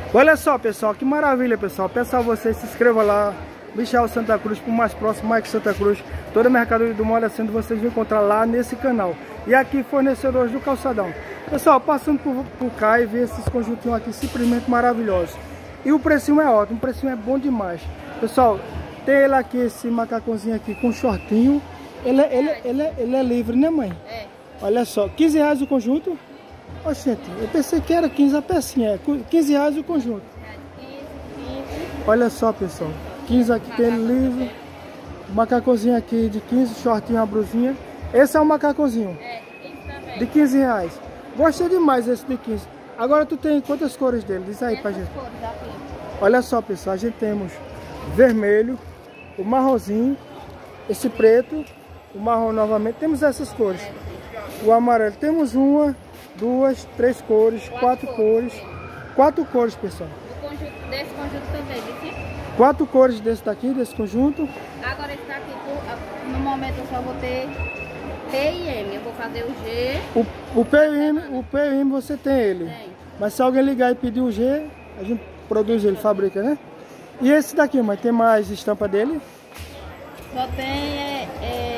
Olha só, pessoal, que maravilha, pessoal. Peço a vocês, se inscrevam lá, Michel Santa Cruz, por mais próximo, Mike Santa Cruz. Toda a mercadoria do Moda Centro vocês vão encontrar lá nesse canal. E aqui, fornecedores do calçadão. Pessoal, passando por cá e ver esses conjuntinhos aqui simplesmente maravilhosos. E o precinho é ótimo, o precinho é bom demais. Pessoal, tem ele aqui, esse macacãozinho aqui com shortinho. Ele é livre, né, mãe? É. Olha só, 15 reais o conjunto. Oxente, eu pensei que era 15 a pecinha, é 15 reais o conjunto. 15. Olha só, pessoal, 15 aqui tem ele livre. Macacãozinho aqui de 15, shortinho, a brusinha. Esse é um macacãozinho. É, 15 também. De 15 reais. Gostei demais esse de 15. Agora tu tem quantas cores dele? Diz aí pra gente. Olha só, pessoal, a gente temos vermelho, o marronzinho, esse preto, o marrom novamente. Temos essas cores. O amarelo. Temos uma, duas, três cores, quatro cores. 4 cores, pessoal. Desse conjunto também, viu? 4 cores desse daqui, desse conjunto. Agora esse daqui, no momento eu só vou ter P e M. Eu vou fazer o G. O P e M você tem ele. Tem. Mas se alguém ligar e pedir o G, a gente produz ele, fabrica, né? E esse daqui, mas tem mais estampa dele? Só tem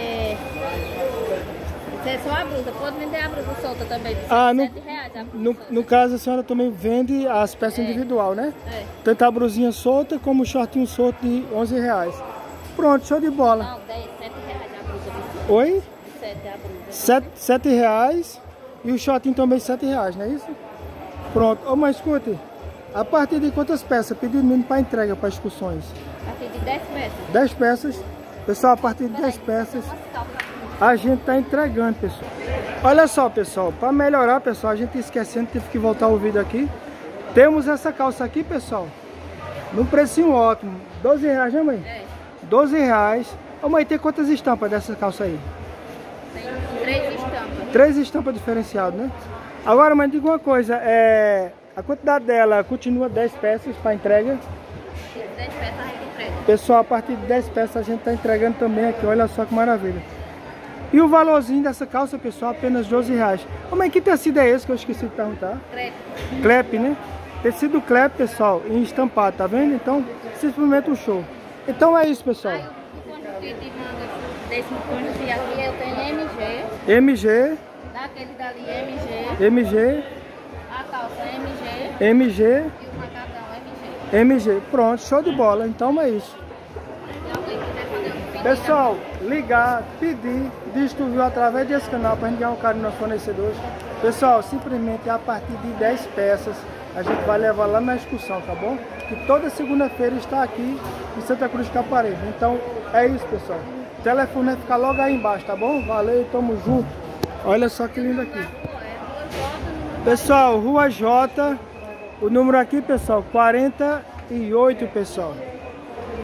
é só a blusa. Pode vender a blusa solta também. No caso a senhora também vende as peças individual, né? É. Tanto a brusinha solta como o shortinho solto de 11 reais. Pronto, show de bola. Não, 7 reais a blusa. Oi? 7 a blusa. 7 reais e o shortinho também 7 reais, não é isso? Pronto. Ô, mas escute, a partir de quantas peças pedido mínimo para entrega, para excursões? A partir de 10 peças. 10 peças. Pessoal, a partir de 10 peças a gente tá entregando, pessoal. Olha só, pessoal, para melhorar, pessoal, a gente esquecendo, tive que voltar o vídeo aqui. Temos essa calça aqui, pessoal, num precinho ótimo. 12 reais, né, mãe? É. 12 reais. Ô, mãe, tem quantas estampas dessa calça aí? Tem 3 estampas. 3 estampas diferenciadas, né? Agora, mãe, diga uma coisa, a quantidade dela continua 10 peças para entrega? 10 peças a gente entrega. Pessoal, a partir de 10 peças a gente tá entregando também aqui, olha só que maravilha. E o valorzinho dessa calça, pessoal, apenas 12 reais. Ô, mãe, que tecido é esse que eu esqueci de perguntar? Crepe. Crepe, né? Tecido crepe, pessoal, em estampado, tá vendo? Então, simplesmente um show. Então é isso, pessoal. Aí, o conjunto de manga desse conjunto aqui, eu tenho MG. MG. Daquele dali, MG. MG. A calça MG. MG. E o macacão MG. MG. Pronto, show de bola. Então é isso. Pessoal, ligar, pedir, distribuir através desse canal para a gente ganhar um carinho nos fornecedores. Pessoal, simplesmente a partir de 10 peças a gente vai levar lá na excursão, tá bom? Que toda segunda-feira está aqui em Santa Cruz de Caparibe. Então é isso, pessoal. O telefone vai ficar logo aí embaixo, tá bom? Valeu, tamo junto. Olha só que lindo aqui. Pessoal, Rua J, o número aqui, pessoal, 48, pessoal.